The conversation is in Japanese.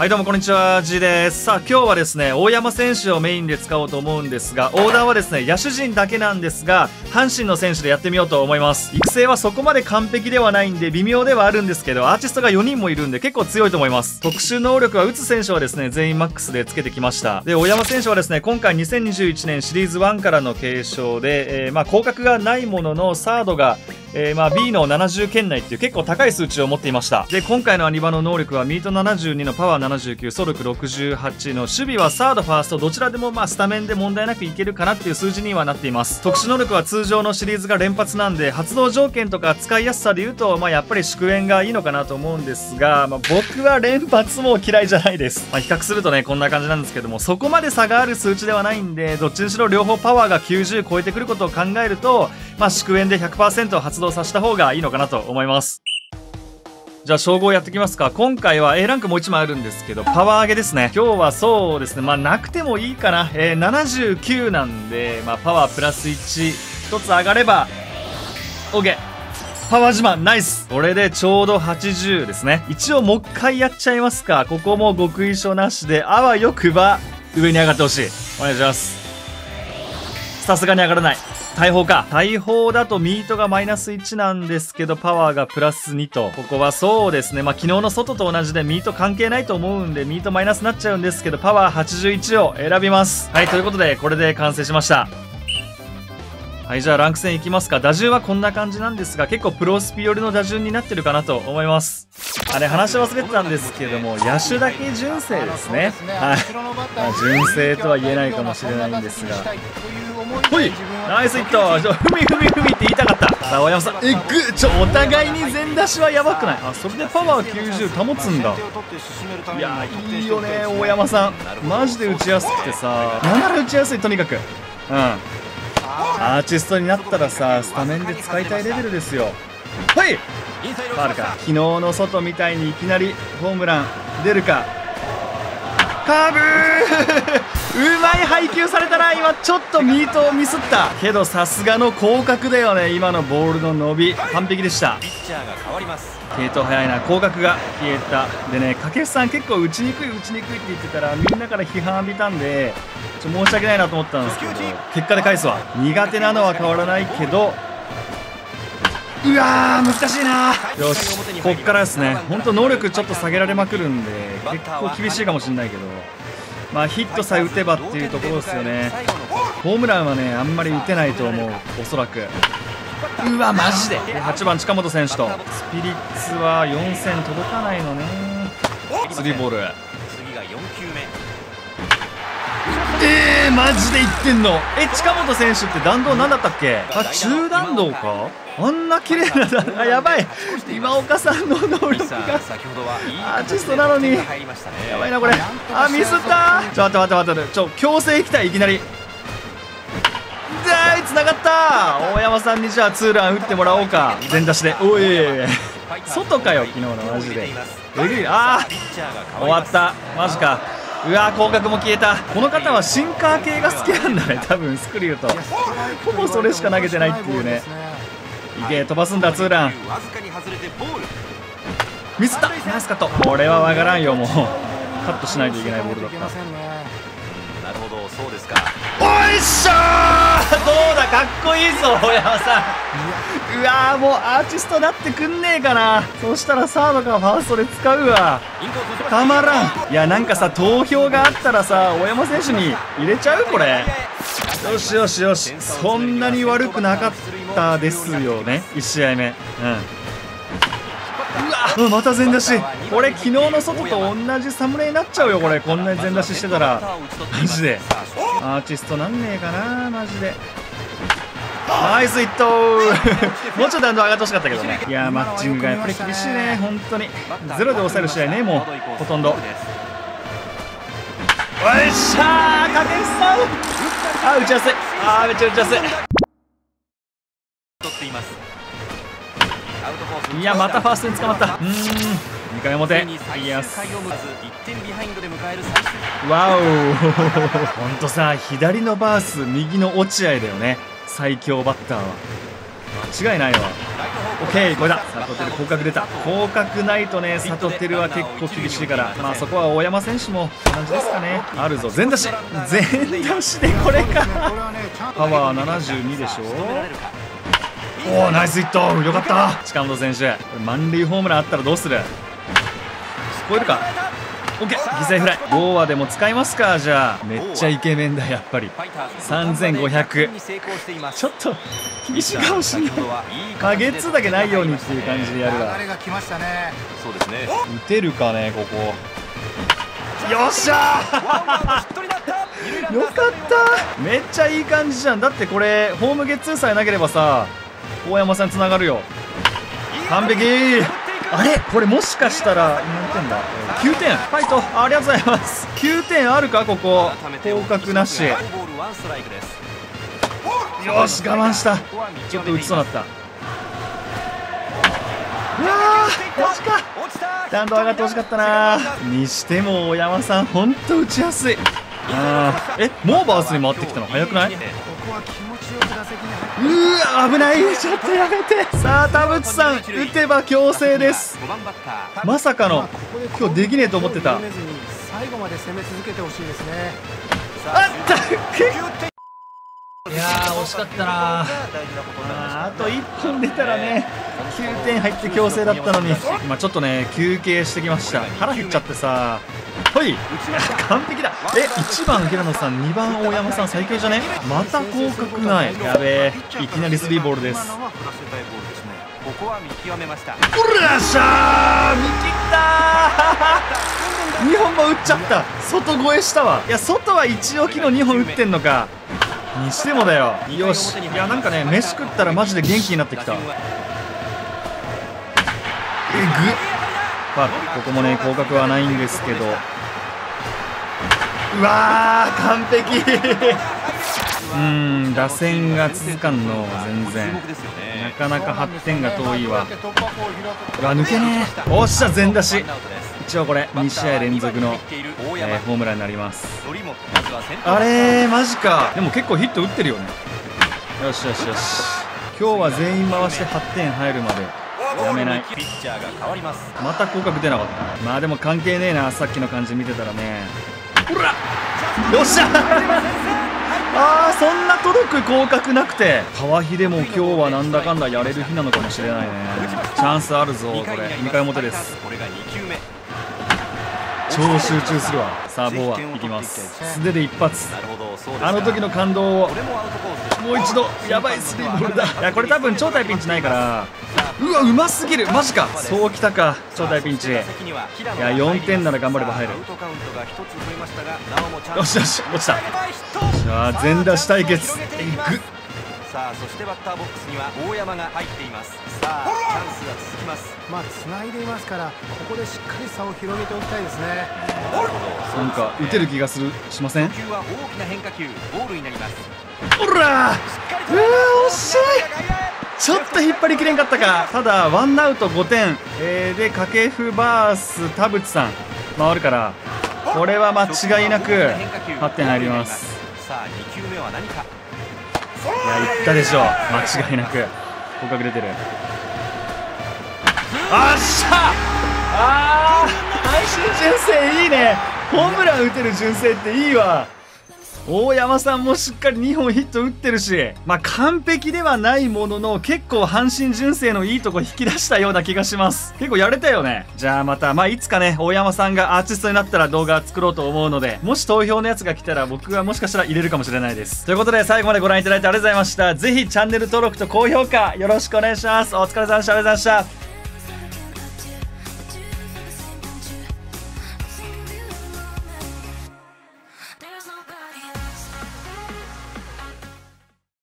はい、どうもこんにちは、G です。さあ、今日はですね、大山選手をメインで使おうと思うんですが、オーダーはですね、野手陣だけなんですが、阪神の選手でやってみようと思います。育成はそこまで完璧ではないんで、微妙ではあるんですけど、アーティストが4人もいるんで結構強いと思います。特殊能力は打つ選手はですね、全員マックスでつけてきました。で、大山選手はですね、今回2021年シリーズ1からの継承で、降格がないものの、サードがB の70圏内っていう結構高い数値を持っていました。で、今回のアニバの能力はミート72のパワー79、ソルク68の守備はサード、ファーストどちらでもスタメンで問題なくいけるかなっていう数字にはなっています。特殊能力は通常のシリーズが連発なんで、発動条件とか使いやすさで言うと、やっぱり祝宴がいいのかなと思うんですが、僕は連発も嫌いじゃないです。比較するとね、こんな感じなんですけども、そこまで差がある数値ではないんで、どっちにしろ両方パワーが90超えてくることを考えると、祝宴で 100% 発動させた方がいいのかなと思います。じゃあ称号やってきますか。今回は A ランクもう1枚あるんですけど、パワー上げですね。今日はそうですね、なくてもいいかな。79なんで、パワープラス1、1つ上がれば OK。パワー自慢ナイス。これでちょうど80ですね。一応もう一回やっちゃいますか。ここも極意書なしで、あわよくば上に上がってほしい。お願いします。さすがに上がらない。大砲か。大砲だとミートがマイナス1なんですけど、パワーがプラス2と。ここはそうですね。昨日の外と同じでミート関係ないと思うんで、ミートマイナスになっちゃうんですけど、パワー81を選びます。はい、ということで、これで完成しました。はい、じゃあランク戦いきますか。打順はこんな感じなんですが、結構プロスピ寄りの打順になってるかなと思います。あれ、話し忘れてたんですけども、野手だけ純正ですね。はい。純正とは言えないかもしれないんですが。ほい、ナイスヒット。ふみって言いたかった。さあ、大山さん、お互いに全出しはやばくない？あ、それでパワー90保つんだ。いやー、いいよね、大山さん。マジで打ちやすくてさ、なんなら打ちやすい、とにかく。アーティストになったらさ、スタメンで使いたいレベルですよ。はい、ファウルか。昨日の外みたいにいきなりホームラン出るか。カーブうまい配球されたな。今ちょっとミートをミスったけど、さすがの広角だよね。今のボールの伸び完璧でした。系統早いな。広角が消えた。でね、掛布さん結構打ちにくいって言ってたら、みんなから批判浴びたんで申し訳ないなと思ったんですけど、結果で返すわ。苦手なのは変わらないけど、うわー難しいな。よし、こっからですね。本当能力ちょっと下げられまくるんで結構厳しいかもしれないけど、ヒットさえ打てばっていうところですよね。ホームランはね、あんまり打てないと思う、おそらく。うわマジで。8番近本選手とスピリッツは4戦届かないのね。3ボール。マジで言ってんの？近本選手って弾道何だったっけ？中弾道か？あんな綺麗なやばい。今岡さんの能力がアーティストなのにやばいなこれ。ミスった。待って強制行きたい。いきなりつながった。大山さんにじゃあツーラン打ってもらおうか。全出しで。おい外かよ、昨日のマジで。終わった。マジか。うわー、広角も消えた。この方はシンカー系が好きなんだね、多分。スクリューとほぼそれしか投げてないっていうね。いけ、飛ばすんだ。ツーランミスった。ナイスカット。これはわからんよ。もうカットしないといけないボールだった。なるほど、そうですか。おいしょー、どうだ、かっこいいぞ大山さん。うわー、もうアーティストなってくんねえかな。そしたらサードかファーストで使うわ。たまらん。いや、なんかさ、投票があったらさ、大山選手に入れちゃうこれ。よしよしよし、そんなに悪くなかったですよね、1試合目。うわ、また全出し。これ昨日の外と同じ侍になっちゃうよこれ。こんなに全出ししてたらマジでアーティストなんねえかなマジで。ナイスヒットもうちょっと弾道上がってほしかったけどね。いやー、マッチングがやっぱり厳しいね、本当に。ゼロで抑える試合ね、もうほとんど。おいしゃー、掛布さん。打ちやすい。めっちゃ打ちやすい。いや、またファーストに捕まった。2回表。いや、わおほんとさ、左のバース右の落合だよね、最強バッターは。間違いないわ。 オッケー、これだ。佐藤輝、広角出た。広角ないとね、佐藤輝は結構厳しいから、まあそこは大山選手も同じですかね。あるぞ、全出し、全出しでこれか。パワー72でしょ。おお、ナイスヒット、よかった。近本選手、満塁ホームランあったらどうする。聞こえるか。オッケー、犠牲フライ。5話でも使いますか。じゃあめっちゃイケメンだ、やっぱり。3500、ちょっと厳しいかもしれない。ゲッツーだけないようにっていう感じでやるわ。打てるかね、ここ。よっしゃーよかった。めっちゃいい感じじゃん。だってこれホームゲッツーさえなければさ、大山さんつながるよ。完璧。あれ、これもしかしたら何点だ。9点。ファイト、ありがとうございます。9点あるか、ここ。広角なし。よし、我慢した。ちょっと打ちそうだった。うわー、マジか。弾道上がってほしかったな。にしても大山さんほんと打ちやすい。もうバースに回ってきたの早くない。うわ、危ない。ちょっとやめて。さあ田淵さん、打てば強制です。まさかの今日できねえと思ってた。 最後まで攻め続けてほしいですね。 あった。いやー、惜しかったな。あと1本出たらね、9点入って強制だったのに。今ちょっとね休憩してきました。腹減っちゃってさ。ほい、完璧だ。1番平野さん、2番大山さん、最強じゃね。また広角ない。やべえ、いきなり3ボールです。おらっしゃー、見切ったー2本も打っちゃった。外越えしたわ。いや、外は一応昨日2本打ってんのか。にしてもだよ。よし。いや、なんかね、飯食ったらマジで元気になってきた。ファウル。ここもね広角はないんですけど。うわー、完璧打線が続かんの。全然なかなか8点が遠いわ。うわ、抜けねえ。おっしゃ、全出し。一応これ2試合連続の、ホームランになります。あれー、マジか。でも結構ヒット打ってるよね。よしよしよし。今日は全員回して8点入るまでやめない。また広角出なかった。まあでも関係ねえな、さっきの感じ見てたらね。ほら、よっしゃあー、そんな届く広角なくて。川秀も今日はなんだかんだやれる日なのかもしれないね。チャンスあるぞ。これ2回表です。超集中するわ。さあボーはいきます。素手で一発。あの時の感動をもう一度。やばい、スリーボールだ。いや、これ多分超大ピンチないから。うわ、うますぎる。マジか。そうきたか、超大ピンチ。いや、4点なら頑張れば入る。よしよし、落ちた。じゃあ全出し対決。 さあ、そしてバッターボックスには大山が入っています。さあ、チャンスが続きます。 繋いでいますから、ここでしっかり差を広げておきたいですね。 なんか打てる気がしません。 初球は大きな変化球、ボールになります。 ほらー、惜しい。ちょっと引っ張りきれんかったか。ただワンアウト5点、で掛布バース田淵さん回るから、これは間違いなく8点入ります。 さあ、2球目は何か。 いや、いったでしょう、間違いなく。広角出てる。あっしゃあー、阪神純正いいね。ホームラン打てる純正っていいわ。大山さんもしっかり2本ヒット打ってるし、まあ完璧ではないものの、結構阪神純正のいいとこ引き出したような気がします。結構やれたよね。じゃあまた、いつかね、大山さんがアーティストになったら動画作ろうと思うので、もし投票のやつが来たら僕はもしかしたら入れるかもしれないです。ということで最後までご覧いただいてありがとうございました。ぜひチャンネル登録と高評価よろしくお願いします。お疲れ様でした。ありがとうございました。